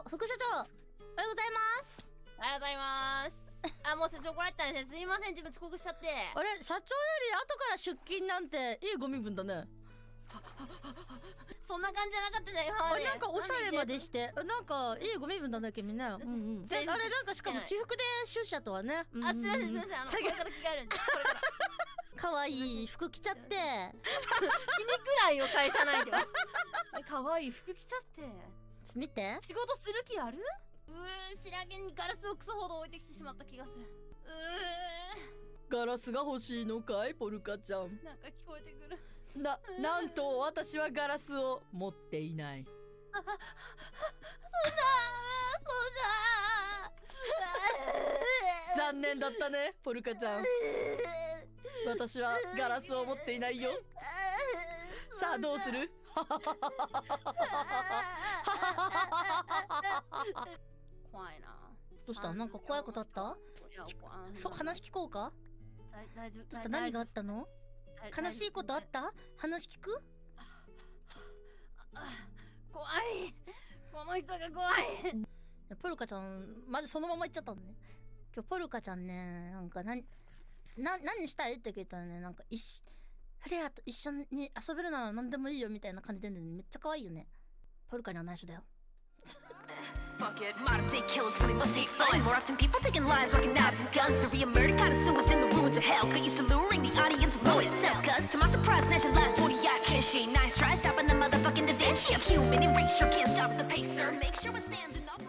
副社長、おはようございます。 おはようございます。あ、もう社長来られたんですね。すいません、自分遅刻しちゃって。 あれ、社長より後から出勤なんていいご身分だね。 そんな感じじゃなかったじゃん、今まで。 なんかおしゃれまでして、なんかいいご身分だね、君ね。あれなんかしかも私服で出社とはね。 あ、すいません、すいません。これから着替えるんです。これから。 可愛い服着ちゃって。 気にくらいよ、会社内では。可愛い服着ちゃって。 見て。 仕事する気ある？白毛にガラスをクソほど置いてきてしまった気がする。 ガラスが欲しいのかい、ポルカちゃん。 なんか聞こえてくる。 なんと私はガラスを持っていない。 そうだ。 残念だったね、ポルカちゃん。私はガラスを持っていないよ。さあどうする？ 怖いな。 どうした？なんか怖いことあった？話聞こうか？ 大丈夫。 どうした？何があったの？悲しいことあった？話聞く？ 怖い。この人が怖い。 ポルカちゃんマジそのまま言っちゃったのね。今日ポルカちゃんね、なんか何したいって聞いたらね、なんかフレアと一緒に遊べるなら何でもいいよみたいな感じでね、めっちゃ可愛いよね。ポルカには内緒だよ。 Fuck it, modern day killers really must hate fun. More often people taking lives, rocking knives and guns. To re-murder connoisseurs in the ruins of hell. Get used to luring the audience with what it sells. Cause to my surprise, snatching lives, 40 eyes. Can she? Nice try stopping the motherfucking Da Vinci of human erasure. Can't stop the pacer. Make sure it stands in all